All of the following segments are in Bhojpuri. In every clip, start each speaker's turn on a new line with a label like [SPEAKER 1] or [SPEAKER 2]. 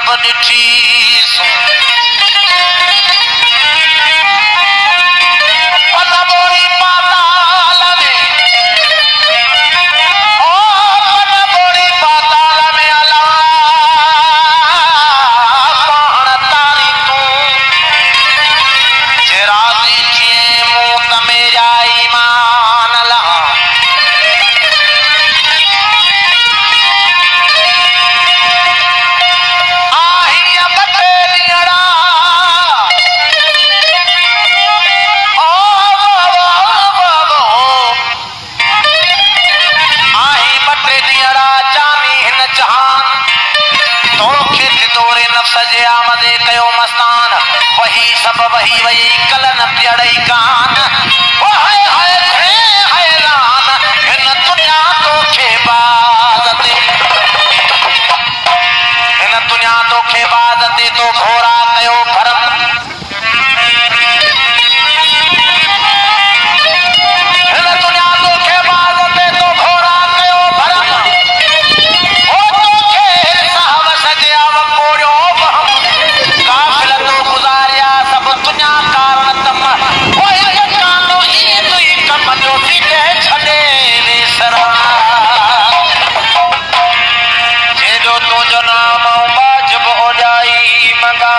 [SPEAKER 1] जब ॾिठी पन बोरी पाताल में ओ पन बोरी पाताल में अला पाण तारी तूं जे राज़ी थिए मूं त मेरा ईमान ला सजे आमदे कयो मस्तान वही सब वही वही कलन प्यड़ई कान ओ हाय हाय हैरान इन दुनिया तोखे बाज़ते इन दुनिया तोखे बाज़ते तो घोरा कयो भरम इन दुनिया तोखे बाज़ते तो घोरा कयो भरम ओ तोखे साहब सजे आव कोड़ियो काफिल तो गुजारिया सब दुनिया कारण तम ओए कानो ई दुई कम जो सीधे छड़े वेसरा जेडो तुझो नाम बाजब हो जाई मंगा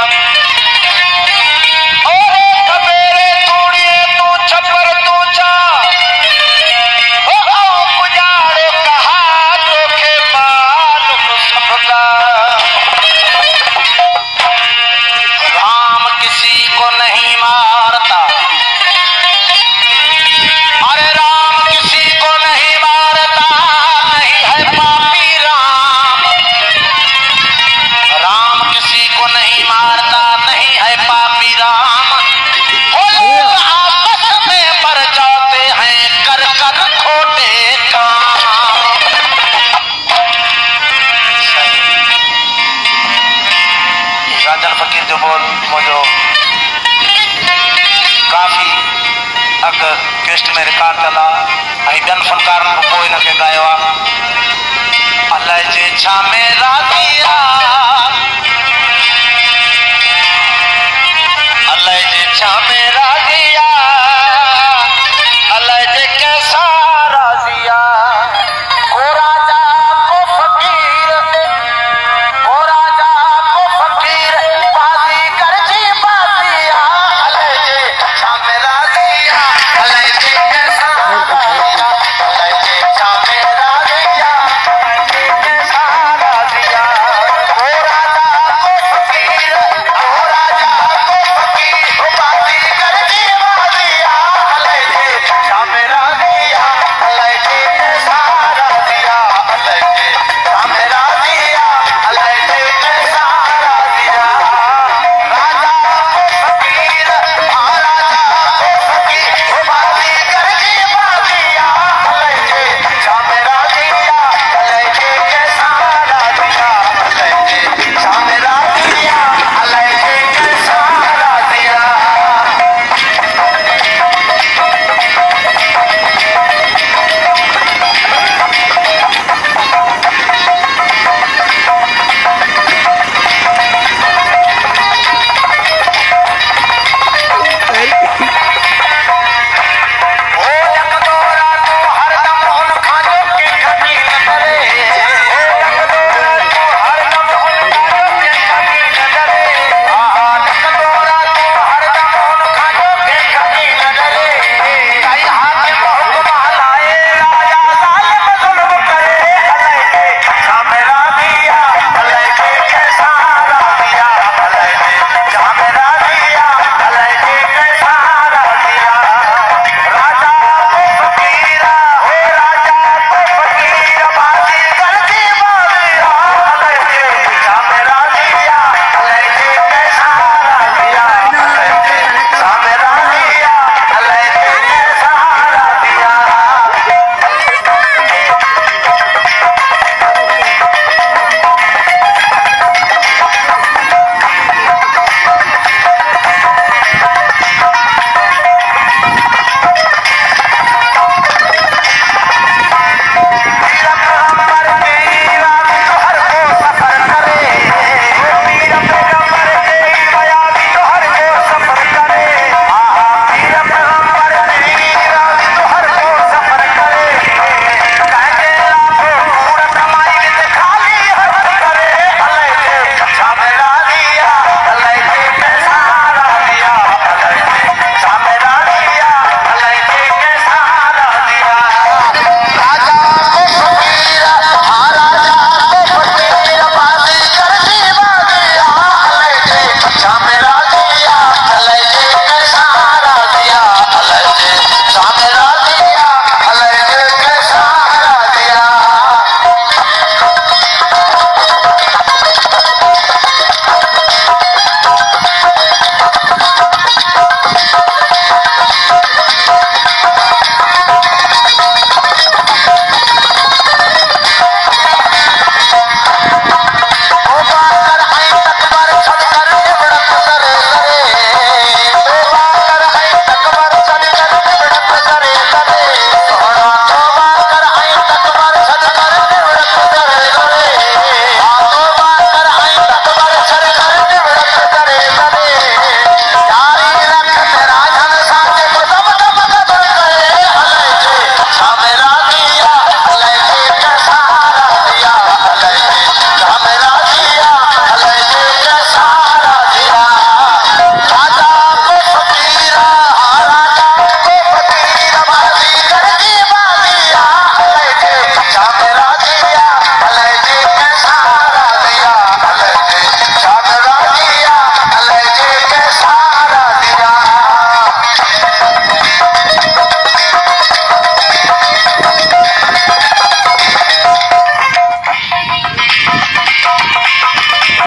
[SPEAKER 1] ओरे कबेरे तूड़िए तू छपर तू चा ओ पुजाड़े कहा तोखे मालूम सबका किसी को नहीं मारता अरे राम किसी को नहीं मारता नहीं है पापी राम राम किसी को नहीं मारता नहीं है पापी राम आपस में मर जाते हैं कर कर खोटे काम राजन फकीर जो बोल मुझो काफ़ी अग केस्ट में रिकॉर्ड कला ऐं ॿियनि फनकारनि खां पोइ हिनखे ॻायो आहे अलाए जे छा में राज़ी अलाए जे छा में राज़ी अलाए जे कैसा राज़ी को राजा को फकीर को राजा को फकीर बाज़ी कर जी बाज़ी अलाए जे छा में राज़ी अलाए जे कैसा अलाए जे छा में राज़ी कैसा राज़ी को राजा को फकीर को राजा को फकीर बाज़ी कर जी बाज़ी